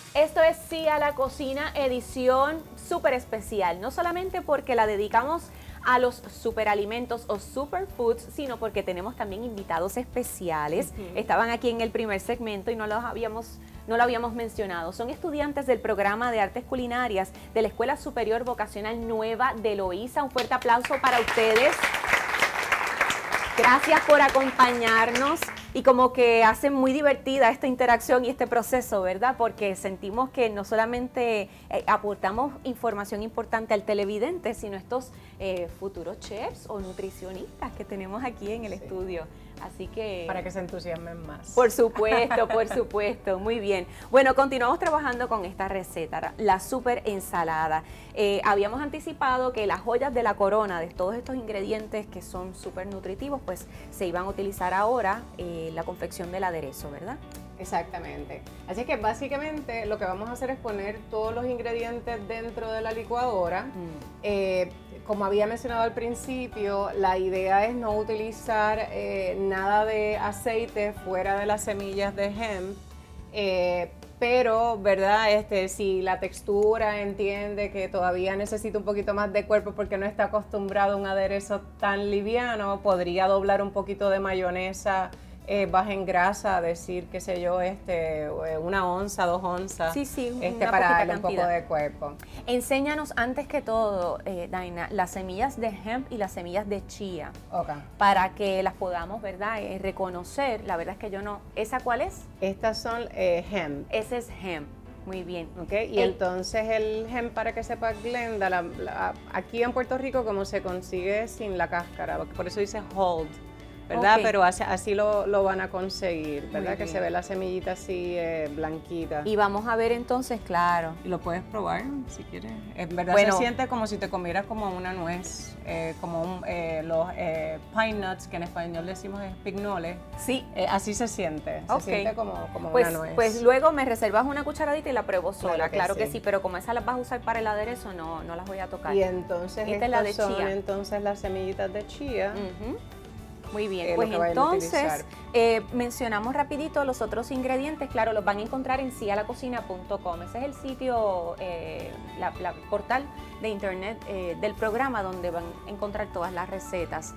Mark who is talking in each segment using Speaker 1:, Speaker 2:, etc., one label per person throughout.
Speaker 1: Esto es Sí a la Cocina, edición súper especial, no solamente porque la dedicamos a los superalimentos o superfoods, sino porque tenemos también invitados especiales. Estaban aquí en el primer segmento y no lo habíamos mencionado. Son estudiantes del programa de Artes Culinarias de la Escuela Superior Vocacional Nueva de Loíza. Un fuerte aplauso para ustedes. Gracias por acompañarnos y como que hace muy divertida esta interacción y este proceso, ¿verdad? Porque sentimos que no solamente aportamos información importante al televidente, sino estos futuros chefs o nutricionistas que tenemos aquí en el estudio. Así que...
Speaker 2: para que se entusiasmen más.
Speaker 1: Por supuesto, muy bien. Bueno, continuamos trabajando con esta receta, la super ensalada. Habíamos anticipado que las joyas de la corona de todos estos ingredientes que son súper nutritivos, pues se iban a utilizar ahora la confección del aderezo, ¿verdad?
Speaker 2: Exactamente. Así que básicamente lo que vamos a hacer es poner todos los ingredientes dentro de la licuadora. Como había mencionado al principio, la idea es no utilizar nada de aceite fuera de las semillas de hemp, pero, ¿verdad? Si la textura entiende que todavía necesita un poquito más de cuerpo porque no está acostumbrado a un aderezo tan liviano, podría doblar un poquito de mayonesa baja en grasa, decir, qué sé yo, 1 onza, 2 onzas, para darle un poco de cuerpo.
Speaker 1: Enséñanos antes que todo, Daina, las semillas de hemp y las semillas de chía,
Speaker 2: Okay.
Speaker 1: para que las podamos, ¿verdad? Reconocer. La verdad es que yo no. ¿Esa cuál es?
Speaker 2: Estas son hemp.
Speaker 1: Ese es hemp. Muy bien.
Speaker 2: Okay. Y entonces el hemp, para que sepa Glenda, aquí en Puerto Rico como se consigue sin la cáscara, por eso dice hulled, ¿verdad?
Speaker 1: Okay.
Speaker 2: Pero así lo van a conseguir, ¿verdad? Que se ve la semillita así blanquita.
Speaker 1: Y vamos a ver entonces, claro.
Speaker 2: Y lo puedes probar si quieres. En verdad
Speaker 1: Bueno,
Speaker 2: se siente como si te comieras como una nuez, como los pine nuts, que en español decimos espignoles.
Speaker 1: Sí.
Speaker 2: Así se siente. Se siente como
Speaker 1: pues,
Speaker 2: una nuez.
Speaker 1: Pues luego me reservas una cucharadita y la pruebo sola. Claro que
Speaker 2: sí.
Speaker 1: sí, pero como esas las vas a usar para el aderezo, no las voy a tocar.
Speaker 2: Y entonces
Speaker 1: esta es la de
Speaker 2: son
Speaker 1: chía.
Speaker 2: entonces las semillitas de chía.
Speaker 1: Muy bien, pues entonces mencionamos rapidito los otros ingredientes. Claro, los van a encontrar en sialacocina.com. Ese es el sitio, la portal de internet del programa, donde van a encontrar todas las recetas.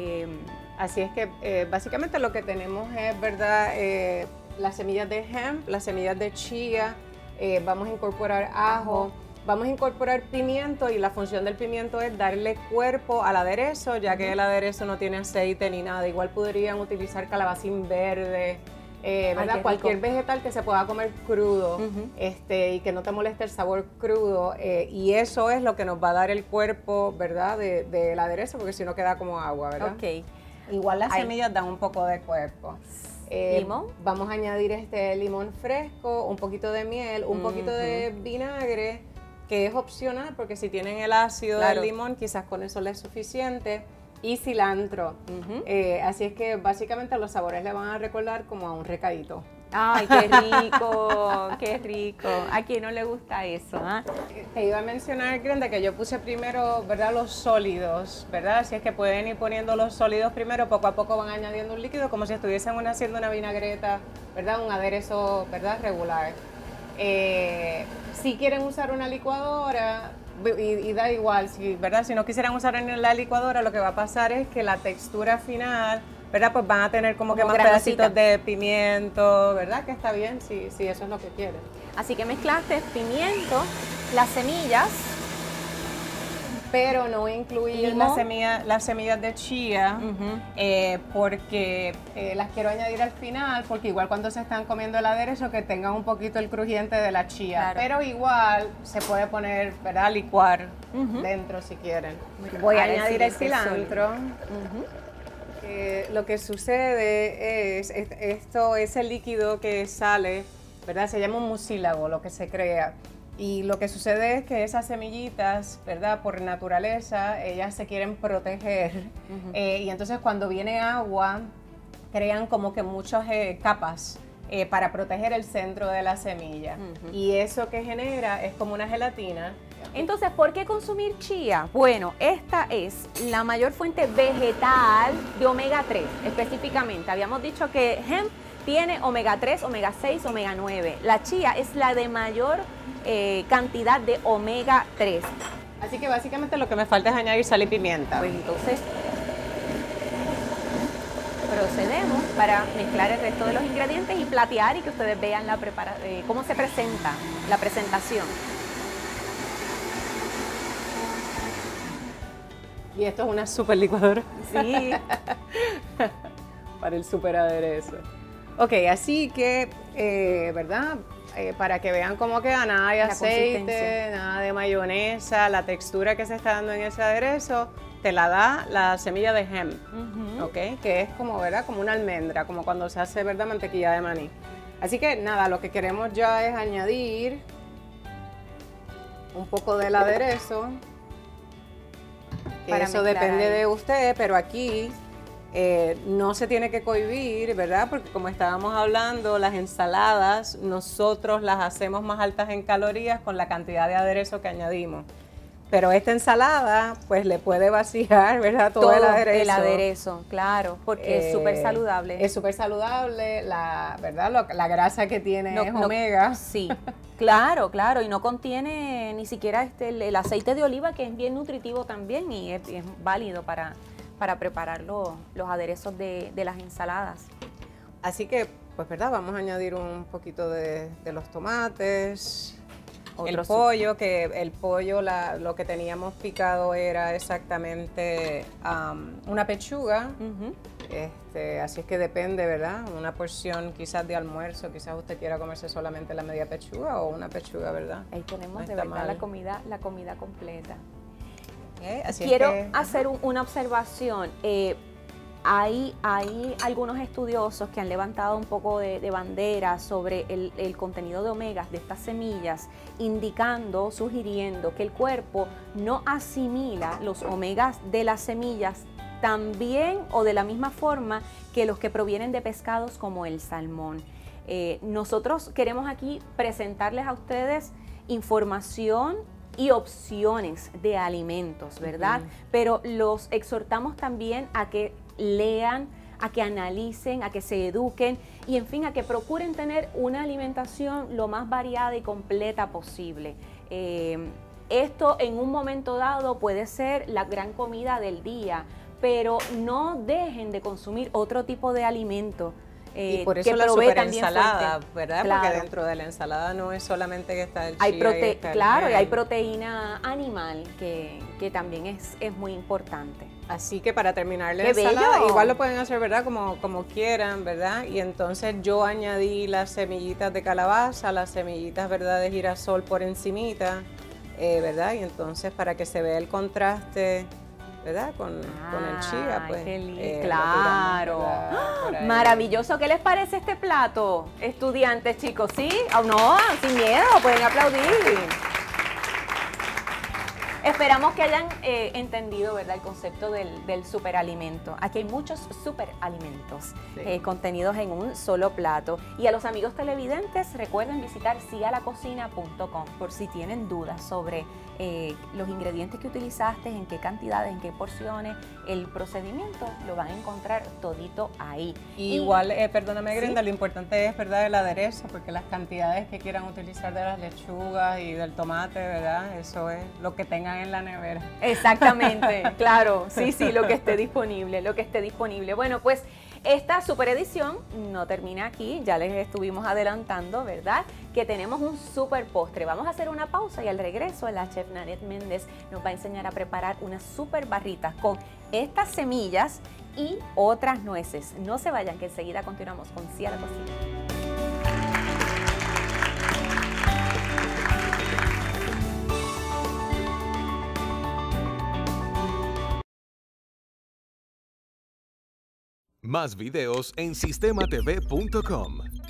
Speaker 2: Así es que básicamente lo que tenemos es, ¿verdad? Las semillas de hemp, las semillas de chía, vamos a incorporar ajo. Vamos a incorporar pimiento y la función del pimiento es darle cuerpo al aderezo, ya que el aderezo no tiene aceite ni nada. Igual podrían utilizar calabacín verde, ¿verdad? Cualquier vegetal que se pueda comer crudo y que no te moleste el sabor crudo. Y eso es lo que nos va a dar el cuerpo, ¿verdad? Del aderezo, porque si no queda como agua, ¿verdad?
Speaker 1: Ok.
Speaker 2: Igual las semillas dan un poco de cuerpo.
Speaker 1: ¿Limón?
Speaker 2: Vamos a añadir limón fresco, un poquito de miel, un poquito de vinagre, que es opcional porque si tienen el ácido del limón, quizás con eso les es suficiente, y cilantro. Así es que básicamente los sabores le van a recordar como a un recadito.
Speaker 1: ¡Ay, qué rico! ¡Qué rico! ¿A quién no le gusta eso?
Speaker 2: Te iba a mencionar, Glenda, que yo puse primero, ¿verdad?, los sólidos, ¿verdad? Así es que pueden ir poniendo los sólidos primero, poco a poco van añadiendo un líquido, como si estuviesen haciendo una vinagreta, ¿verdad?, un aderezo, ¿verdad?, regular. Si quieren usar una licuadora, y da igual, ¿verdad? Si no quisieran usar en la licuadora, lo que va a pasar es que la textura final, ¿verdad? Pues van a tener como que más pedacitos de pimiento, ¿verdad? Que está bien si eso es lo que quieren.
Speaker 1: Así que mezclaste pimiento, las semillas,
Speaker 2: pero no incluir las semillas de chía, porque las quiero añadir al final, porque igual cuando se están comiendo el aderezo que tengan un poquito el crujiente de la chía, claro. Pero igual se puede poner, ¿verdad?, licuar dentro si quieren. Voy a añadir el cilantro. Lo que sucede es, esto es el líquido que sale, ¿verdad? Se llama un mucílago, lo que se crea. Y lo que sucede es que esas semillitas, ¿verdad?, por naturaleza, ellas se quieren proteger. Y entonces cuando viene agua, crean como que muchas capas para proteger el centro de la semilla. Y eso que genera es como una gelatina.
Speaker 1: Entonces, ¿por qué consumir chía? Bueno, esta es la mayor fuente vegetal de omega 3, específicamente. Habíamos dicho que hemp tiene omega 3, omega 6, omega 9. La chía es la de mayor cantidad de omega 3.
Speaker 2: Así que básicamente lo que me falta es añadir sal y pimienta.
Speaker 1: Pues entonces procedemos para mezclar el resto de los ingredientes y platear y que ustedes vean cómo se presenta la presentación.
Speaker 2: Y esto es una super licuadora.
Speaker 1: Sí.
Speaker 2: Para el super aderezo. Ok, así que, ¿verdad? Para que vean cómo queda, nada de aceite, nada de mayonesa, la textura que se está dando en ese aderezo te la da la semilla de hemp, ¿ok? Que es como, ¿verdad? Como una almendra, como cuando se hace, ¿verdad? Mantequilla de maní. Así que nada, lo que queremos ya es añadir un poco del aderezo. Eso depende de usted, pero aquí no se tiene que cohibir, ¿verdad? Porque como estábamos hablando, las ensaladas nosotros las hacemos más altas en calorías con la cantidad de aderezo que añadimos. Pero esta ensalada, pues le puede vaciar, ¿verdad? Todo el aderezo.
Speaker 1: El aderezo, claro, porque es súper saludable.
Speaker 2: Es súper saludable, ¿verdad? La grasa que tiene es omega.
Speaker 1: Sí, claro, claro, y no contiene ni siquiera el aceite de oliva, que es bien nutritivo también y es válido para preparar los aderezos de las ensaladas.
Speaker 2: Así que, pues, ¿verdad? Vamos a añadir un poquito de los tomates. El pollo, lo que teníamos picado era exactamente una pechuga. Así es que depende, ¿verdad? Una porción quizás de almuerzo, quizás usted quiera comerse solamente la media pechuga o una pechuga, ¿verdad?
Speaker 1: Ahí tenemos de verdad la comida completa.
Speaker 2: Así
Speaker 1: Quiero hacer una observación. Hay algunos estudiosos que han levantado un poco de bandera sobre el contenido de omegas de estas semillas, sugiriendo que el cuerpo no asimila los omegas de las semillas tan bien o de la misma forma que los que provienen de pescados como el salmón. Nosotros queremos aquí presentarles a ustedes información y opciones de alimentos, ¿verdad? Pero los exhortamos también a que lean, a que analicen, a que se eduquen y en fin, a que procuren tener una alimentación lo más variada y completa posible. Esto en un momento dado puede ser la gran comida del día, pero no dejen de consumir otro tipo de alimento.
Speaker 2: Y por eso
Speaker 1: que
Speaker 2: la
Speaker 1: provee
Speaker 2: super ensalada, ¿verdad?
Speaker 1: Claro.
Speaker 2: Porque dentro de la ensalada no es solamente que está el chía
Speaker 1: claro, y hay proteína animal que también es muy importante.
Speaker 2: Así que para terminar la ensalada, igual lo pueden hacer, ¿verdad? Como quieran, ¿verdad? Y entonces yo añadí las semillitas de calabaza, las semillitas, ¿verdad? De girasol por encimita, ¿verdad? Y entonces para que se vea el contraste, ¿verdad? Con el chía, pues.
Speaker 1: Qué lindo. Claro. Maravilloso. ¿Qué les parece este plato, estudiantes, chicos? ¿Sí? ¿O no? Sin miedo, pueden aplaudir. Esperamos que hayan entendido, ¿verdad?, el concepto del superalimento. Aquí hay muchos superalimentos contenidos en un solo plato. Y a los amigos televidentes, recuerden visitar sialacocina.com por si tienen dudas sobre los ingredientes que utilizaste, en qué cantidades, en qué porciones, el procedimiento, lo van a encontrar todito ahí.
Speaker 2: Igual, perdóname, Grenda, lo importante es, ¿verdad?, el aderezo, porque las cantidades que quieran utilizar de las lechugas y del tomate, ¿verdad?, eso es lo que tengan en la nevera.
Speaker 1: Exactamente, claro, sí, lo que esté disponible, Bueno, pues esta super edición no termina aquí, ya les estuvimos adelantando, ¿verdad?, que tenemos un super postre. Vamos a hacer una pausa y al regreso la chef Nanette Méndez nos va a enseñar a preparar unas super barritas con estas semillas y otras nueces. No se vayan, que enseguida continuamos con Sí a la Cocina.
Speaker 3: Más videos en sistematv.com.